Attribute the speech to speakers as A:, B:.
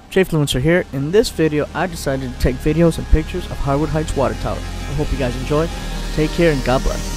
A: J-Fluencer here. In this video, I decided to take videos and pictures of Hardwood Heights Water Tower. I hope you guys enjoy. Take care and God bless.